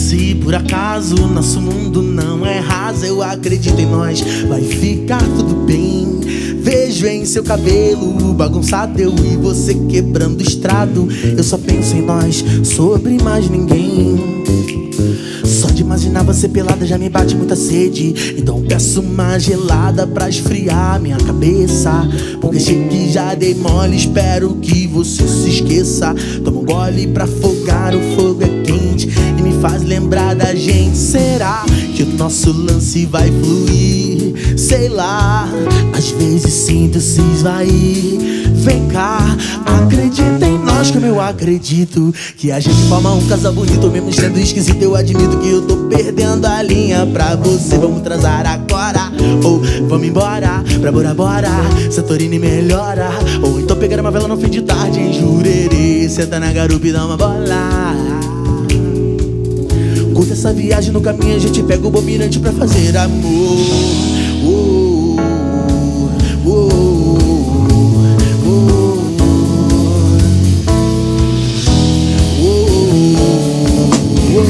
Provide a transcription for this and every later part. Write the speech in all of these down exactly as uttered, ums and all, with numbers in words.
Se por acaso nosso mundo não é raso, eu acredito em nós, vai ficar tudo bem. Vejo em seu cabelo bagunçado, eu e você quebrando o estrado. Eu só penso em nós, sobre mais ninguém. Só de imaginar você pelada já me bate muita sede. Então peço uma gelada pra esfriar minha cabeça, porque sei que já dei mole, espero que você se esqueça. Toma um gole pra afogar, o fogo é quente e me faz lembrar da gente. Será que o nosso lance vai fluir? Sei lá, às vezes sinto se esvair. Vem cá, acredita em nós como eu acredito, que a gente forma um casal bonito. Mesmo sendo esquisito, eu admito que eu tô perdendo a linha pra você. Vamos transar agora, ou vamos embora pra Bora Bora, Santorini melhora. Ou então pegar uma vela no fim de tarde em Jurerê, senta na garupa e dá uma bola. Curta essa viagem, no caminho a gente pega o bom mirante pra fazer amor. Oh, oh, oh, oh, oh,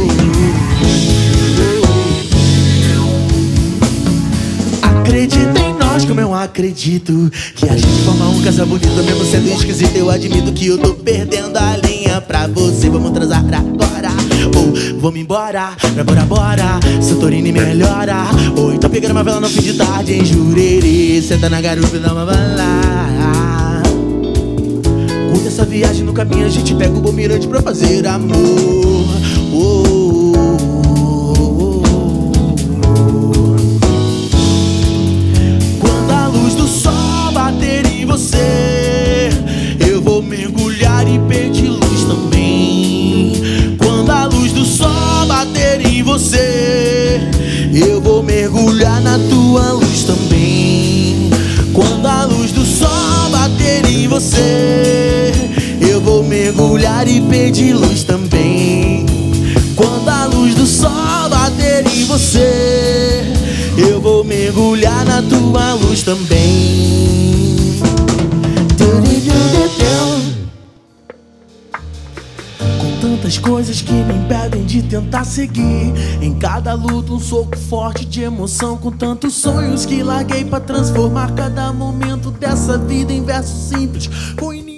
oh. Acredita em nós como eu acredito, que a gente forma um casal bonito. Mesmo sendo esquisito, eu admito que eu tô perdendo a linha pra você. Vamos transar agora, ou vamos embora pra Bora Bora, Santorini melhora. Ou então pegar uma vela no fim de tarde em Jurerê, senta na garupa e dá uma bala. Curta essa viagem, no caminho a gente pega o bom mirante pra fazer amor. Oh, oh, oh, oh. Quando a luz do sol bater em você, eu vou mergulhar e pedir luz também. Quando a luz do sol bater em você, eu vou mergulhar na tua luz também. Quando a luz do sol bater em você, eu vou mergulhar e pedir luz também. Quando a luz do sol bater em você, eu vou mergulhar na tua luz também. Tantas coisas que me impedem de tentar seguir. Em cada luta um soco forte de emoção, com tantos sonhos que larguei pra transformar cada momento dessa vida em versos simples. Com